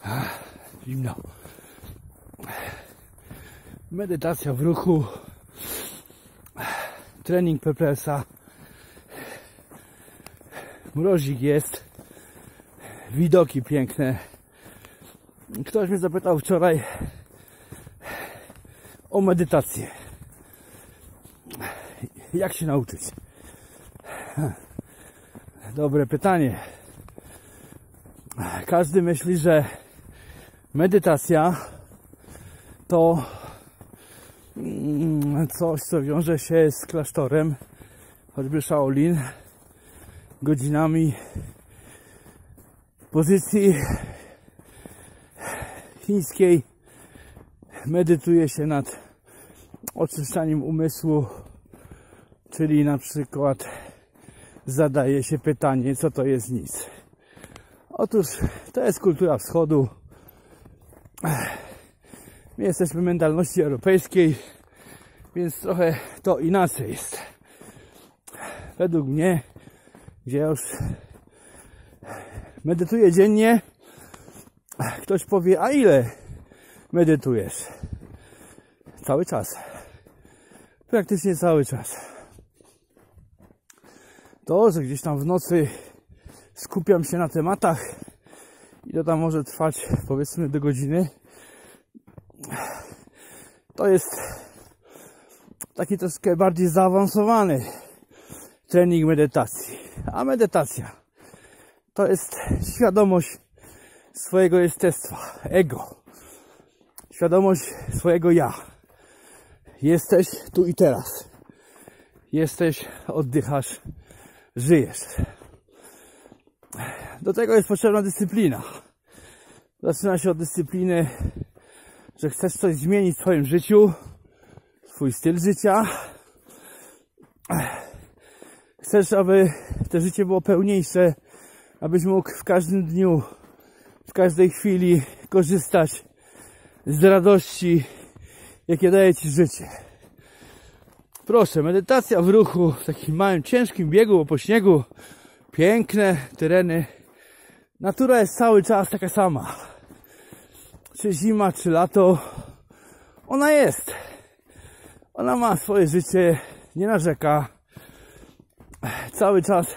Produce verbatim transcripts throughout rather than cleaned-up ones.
Zimno. Medytacja w ruchu. Trening P P S a. Mrozik jest. Widoki piękne. Ktoś mnie zapytał wczoraj o medytację. Jak się nauczyć? Dobre pytanie. Każdy myśli, że medytacja to coś, co wiąże się z klasztorem, choćby Shaolin, godzinami pozycji chińskiej. Medytuje się nad oczyszczaniem umysłu, czyli na przykład zadaje się pytanie, co to jest nic. Otóż to jest kultura wschodu. My jesteśmy mentalności europejskiej, więc trochę to inaczej jest. Według mnie, gdzie już medytuję dziennie, ktoś powie, a ile medytujesz? Cały czas. Praktycznie cały czas. To, że gdzieś tam w nocy skupiam się na tematach i to tam może trwać powiedzmy do godziny, to jest taki troszkę bardziej zaawansowany trening medytacji. A medytacja to jest świadomość swojego jestestwa, ego. Świadomość swojego ja. Jesteś tu i teraz. Jesteś, oddychasz, żyjesz. Do tego jest potrzebna dyscyplina. Zaczyna się od dyscypliny, że chcesz coś zmienić w swoim życiu, swój styl życia. Chcesz, aby to życie było pełniejsze, abyś mógł w każdym dniu, w każdej chwili korzystać z radości, jakie daje Ci życie. Proszę, medytacja w ruchu, w takim małym, ciężkim biegu po śniegu, piękne tereny. Natura jest cały czas taka sama. Czy zima, czy lato, ona jest. Ona ma swoje życie, nie narzeka. Cały czas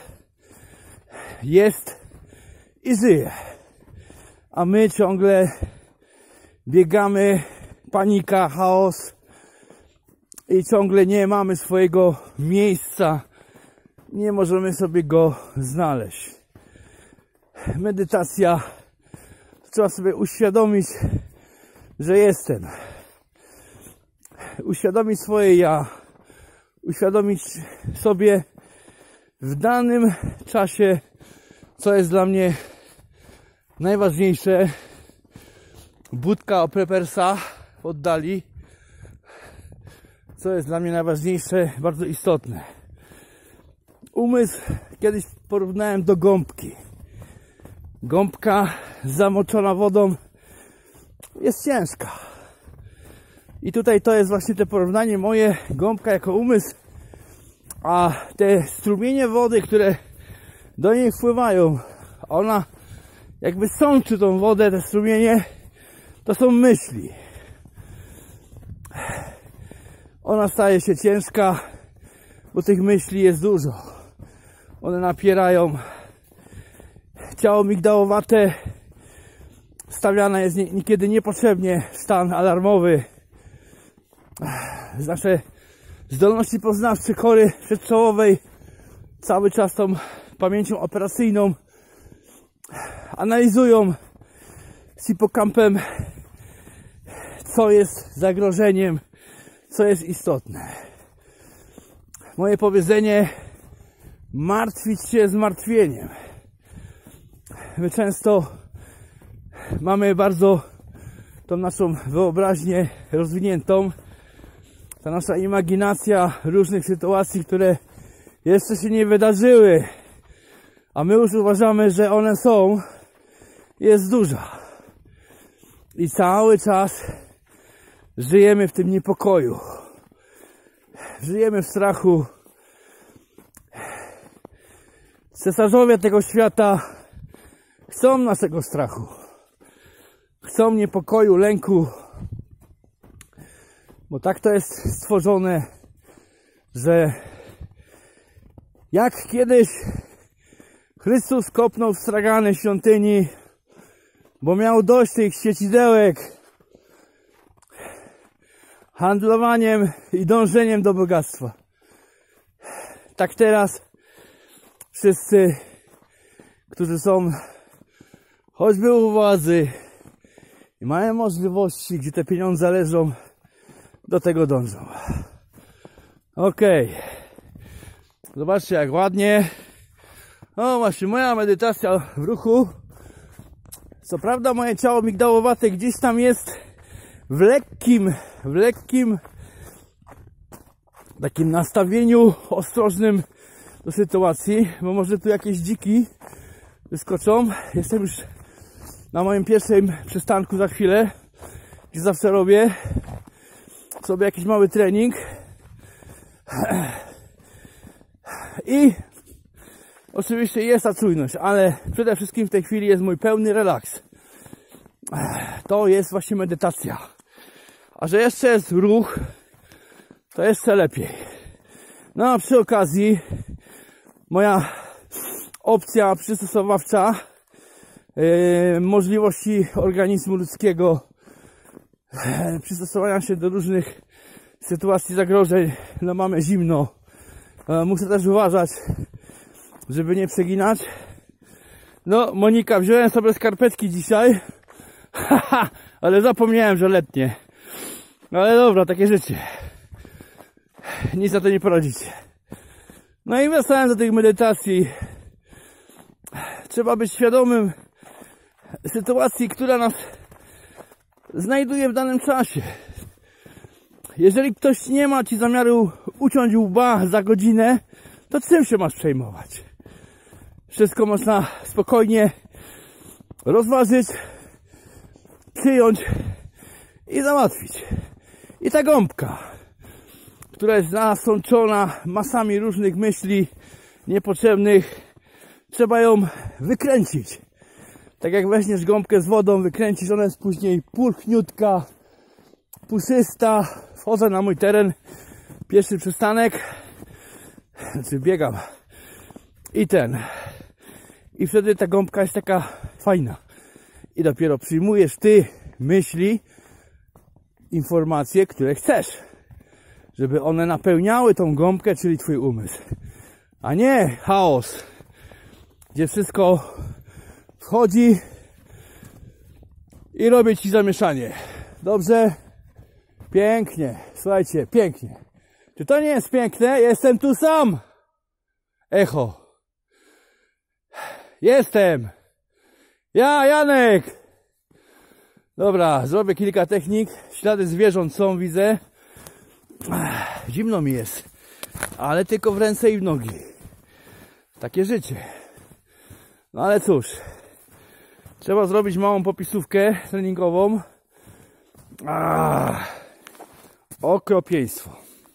jest i żyje. A my ciągle biegamy, panika, chaos i ciągle nie mamy swojego miejsca. Nie możemy sobie go znaleźć. Medytacja, trzeba sobie uświadomić, że jestem. Uświadomić swoje ja. Uświadomić sobie w danym czasie, co jest dla mnie najważniejsze. Budka o prepersa w oddali. Co jest dla mnie najważniejsze, bardzo istotne. Umysł kiedyś porównałem do gąbki. Gąbka zamoczona wodą jest ciężka. I tutaj to jest właśnie to porównanie moje, gąbka jako umysł, a te strumienie wody, które do niej wpływają, ona jakby sączy tą wodę, te strumienie, to są myśli. Ona staje się ciężka, bo tych myśli jest dużo. One napierają. Ciało migdałowate stawiane jest niekiedy niepotrzebnie w stan alarmowy. Nasze zdolności poznawcze kory przedczołowej cały czas tą pamięcią operacyjną analizują z hipokampem, co jest zagrożeniem, co jest istotne. Moje powiedzenie: martwić się zmartwieniem. My często mamy bardzo tą naszą wyobraźnię rozwiniętą. Ta nasza imaginacja różnych sytuacji, które jeszcze się nie wydarzyły, a my już uważamy, że one są, jest duża. I cały czas żyjemy w tym niepokoju. Żyjemy w strachu. Cesarzowie tego świata chcą naszego strachu. chcą niepokoju, lęku. Bo tak to jest stworzone, że jak kiedyś Chrystus kopnął w stragany świątyni, bo miał dość tych świecidełek, handlowaniem i dążeniem do bogactwa. Tak teraz wszyscy, którzy są choćby u władzy i mają możliwości, gdzie te pieniądze leżą, do tego dążą. Okej. Okay. Zobaczcie, jak ładnie. O, właśnie moja medytacja w ruchu. Co prawda moje ciało migdałowate gdzieś tam jest w lekkim, w lekkim takim nastawieniu ostrożnym do sytuacji, bo może tu jakieś dziki wyskoczą. Jestem już na moim pierwszym przystanku za chwilę, gdzie zawsze robię sobie jakiś mały trening. I oczywiście jest ta czujność, ale przede wszystkim w tej chwili jest mój pełny relaks. To jest właśnie medytacja. A że jeszcze jest ruch, to jeszcze lepiej. No a przy okazji moja opcja przystosowawcza yy, możliwości organizmu ludzkiego yy, przystosowania się do różnych sytuacji zagrożeń. No mamy zimno. Yy, muszę też uważać, żeby nie przeginać. No Monika, wziąłem sobie skarpetki dzisiaj. Haha, ale zapomniałem, że letnie. Ale dobra, takie życie. Nic na to nie poradzicie. No i wracając do tych medytacji, trzeba być świadomym sytuacji, która nas znajduje w danym czasie. Jeżeli ktoś nie ma ci zamiaru uciąć łba za godzinę, to czym się masz przejmować? Wszystko można spokojnie rozważyć, przyjąć i załatwić. I ta gąbka, która jest nasączona masami różnych myśli niepotrzebnych, trzeba ją wykręcić. Tak jak weźmiesz gąbkę z wodą, wykręcisz, ona jest później pulchniutka, puszysta. Wchodzę na mój teren, pierwszy przystanek, znaczy biegam i ten. I wtedy ta gąbka jest taka fajna. I dopiero przyjmujesz ty myśli, informacje, które chcesz, żeby one napełniały tą gąbkę, czyli twój umysł. A nie chaos, gdzie wszystko wchodzi i robi ci zamieszanie. Dobrze? Pięknie. Słuchajcie, pięknie. Czy to nie jest piękne? Jestem tu sam. Echo. Jestem. Ja, Janek. Dobra, zrobię kilka technik. Ślady zwierząt są, widzę. Zimno mi jest. Ale tylko w ręce i w nogi. Takie życie. No ale cóż. Trzeba zrobić małą popisówkę treningową. Ah, okropieństwo.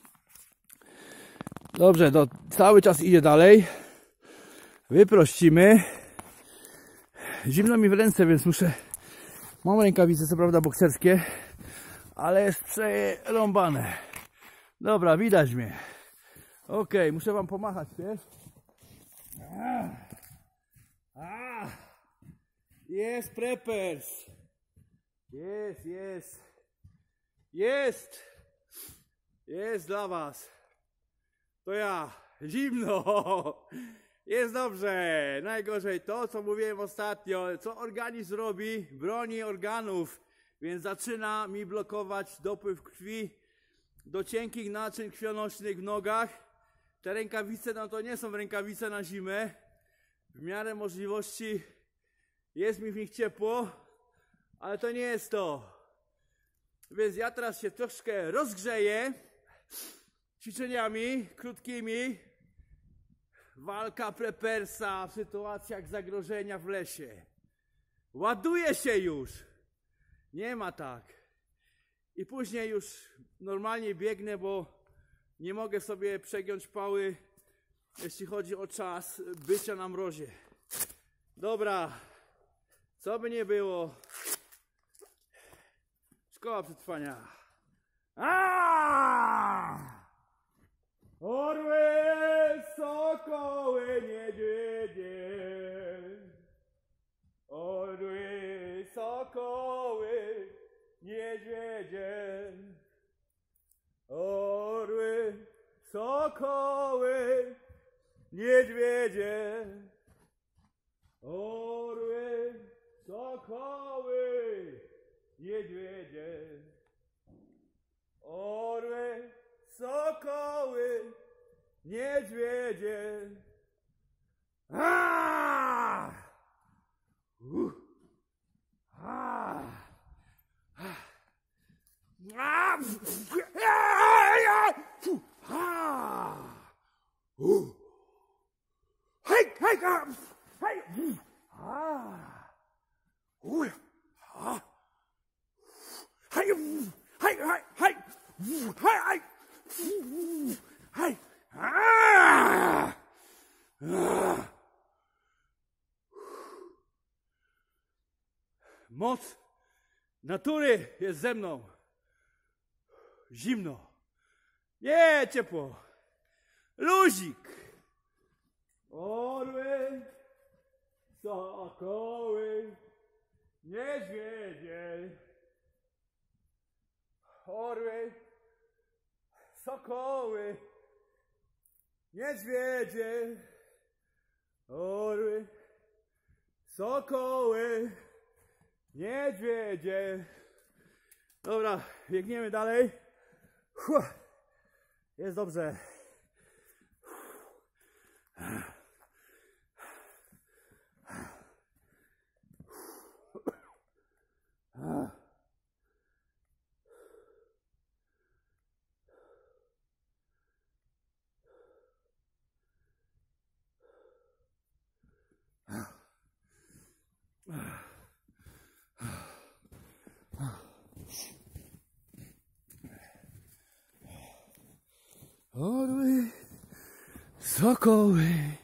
Dobrze, to cały czas idzie dalej. Wyprościmy. Zimno mi w ręce, więc muszę... Mam rękawice, co prawda bokserskie, ale jest przerąbane. Dobra, widać mnie. Ok, muszę wam pomachać, wiesz? Ah. Ah. Jest preppers. Jest, jest. Jest. Jest dla was. To ja. Zimno. Jest dobrze. Najgorzej to, co mówiłem ostatnio. Co organizm robi? Broni organów. Więc zaczyna mi blokować dopływ krwi do cienkich naczyń krwionośnych w nogach. Te rękawice, no to nie są rękawice na zimę. W miarę możliwości jest mi w nich ciepło, ale to nie jest to. Więc ja teraz się troszkę rozgrzeję ćwiczeniami krótkimi. Walka preppersa w sytuacjach zagrożenia w lesie. Ładuje się już. Nie ma tak. I później już normalnie biegnę, bo nie mogę sobie przegiąć pały, jeśli chodzi o czas bycia na mrozie. Dobra. Co by nie było. Szkoła przetrwania. Aaaa! Orły, sokoły, niedźwiedzie. Orły, sokoły, niedźwiedzie. Orły, sokoły, niedźwiedzie. Orły, sokoły, niedźwiedzie. Orły, sokoły, niedźwiedzie. Aaaa! Uh! Aaaa! Aaaa! Hej, hej, hej! Hej, hej, hej, hej! Hej, hej! Moc natury jest ze mną. Zimno. Nie ciepło. Luzik. Orły, sokoły, niedźwiedzie. Orły, sokoły, niedźwiedzie. Orły, sokoły, niedźwiedzie. Dobra, biegniemy dalej. Uff, jest dobrze. Orły, sokoły,